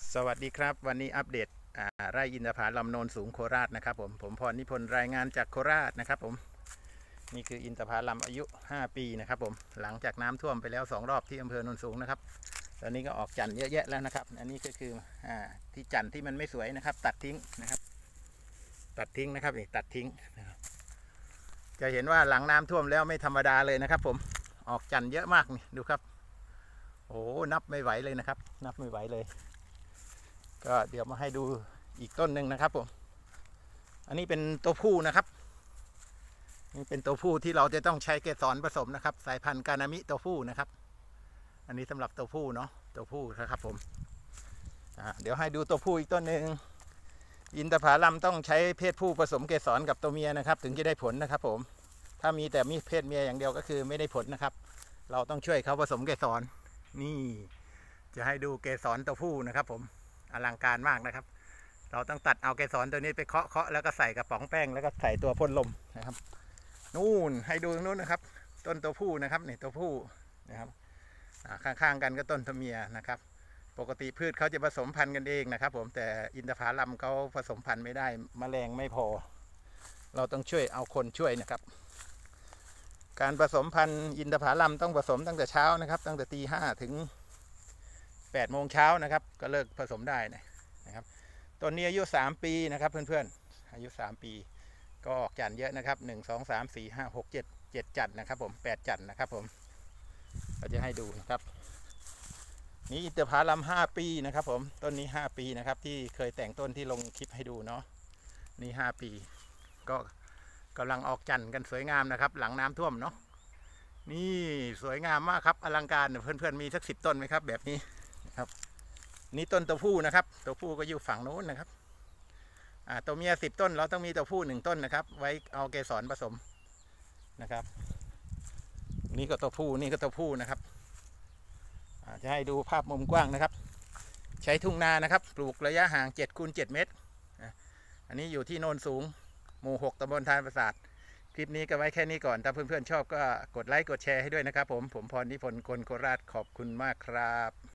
สวัสดีครับวันนี้อัปเดตไร่อินทผลัมโนนสูงโคราชนะครับผมพรนิพนธ์รายงานจากโคราชนะครับผมนี่คืออินทผลัมอายุ5ปีนะครับผมหลังจากน้ำท่วมไปแล้ว2รอบที่อำเภอโนนสูงนะครับตอนนี้ก็ออกจันทร์เยอะแยะแล้วนะครับอันนี้ก็คือที่จันทร์ที่มันไม่สวยนะครับตัดทิ้งนะครับตัดทิ้งนะครับนี่ตัดทิ้งจะเห็นว่าหลังน้ำท่วมแล้วไม่ธรรมดาเลยนะครับผมออกจันทร์เยอะมากนี่ดูครับโอ้นับไม่ไหวเลยนะครับนับไม่ไหวเลยก็เดี๋ยวมาให้ดูอีกต้นหนึ่งนะครับผมอันนี้เป็นตัวผู้นะครับนี่เป็นตัวผู้ที่เราจะต้องใช้เกสรผสมนะครับสายพันธุ์กานามิตัวผู้นะครับอันนี้สำหรับตัวผู้เนาะตัวผู้นะครับผมเดี๋ยวให้ดูตัวผู้อีกต้นหนึ่งอินทผลัมต้องใช้เพศผู้ผสมเกสรกับตัวเมียนะครับถึงจะได้ผลนะครับผมถ้ามีแต่มีเพศเมียอย่างเดียวก็คือไม่ได้ผลนะครับเราต้องช่วยเขาผสมเกสรนี่จะให้ดูเกสรตัวผู้นะครับผมอลังการมากนะครับเราต้องตัดเอาเกสรตัวนี้ไปเคาะแล้วก็ใส่กระป๋องแป้งแล้วก็ใส่ตัวพ่นลมนะครับนู่นให้ดูตรงนู้นนะครับต้นตัวผู้นะครับนี่ตัวผู้นะครับข้างๆกันก็ต้นตัวเมียนะครับปกติพืชเขาจะผสมพันธุ์กันเองนะครับผมแต่อินทผลัมเขาผสมพันธุ์ไม่ได้แมลงไม่พอเราต้องช่วยเอาคนช่วยนะครับการผสมพันธุ์อินทผลัมต้องผสมตั้งแต่เช้านะครับตั้งแต่ตี 5ถึง8 โมงเช้านะครับก็เลิกผสมได้นะครับต้นนี้อายุ3ปีนะครับเพื่อนๆอายุ3ปีก็ออกจันทร์เยอะนะครับ1 2 3 4 5 6 7จันทร์นะครับผม8จันทร์นะครับผมก็จะให้ดูนะครับนี่อินทผลัม5ปีนะครับผมต้นนี้5ปีนะครับที่เคยแต่งต้นที่ลงคลิปให้ดูเนาะนี่5ปีก็กำลังออกจันทร์กันสวยงามนะครับหลังน้ำท่วมเนาะนี่สวยงามมากครับอลังการเพื่อนๆมีสัก10 ต้นไหมครับแบบนี้ครับนี่ต้นตัวผู้นะครับตัวผู้ก็อยู่ฝั่งโน้นนะครับตัวเมีย10 ต้นเราต้องมีตัวผู้1 ต้นนะครับไว้เอาเกสรผสมนะครับนี่ก็ตัวผู้นี่ก็ตัวผู้นะครับจะให้ดูภาพมุมกว้างนะครับใช้ทุ่งนานะครับปลูกระยะห่าง7 คูณ 7 เมตรอันนี้อยู่ที่โนนสูงหมู่ 6ตำบลทานประสาทคลิปนี้ก็ไว้แค่นี้ก่อนถ้าเพื่อนๆชอบก็กดไลค์กดแชร์ให้ด้วยนะครับผมพรนิพนธ์คนโคราชขอบคุณมากครับ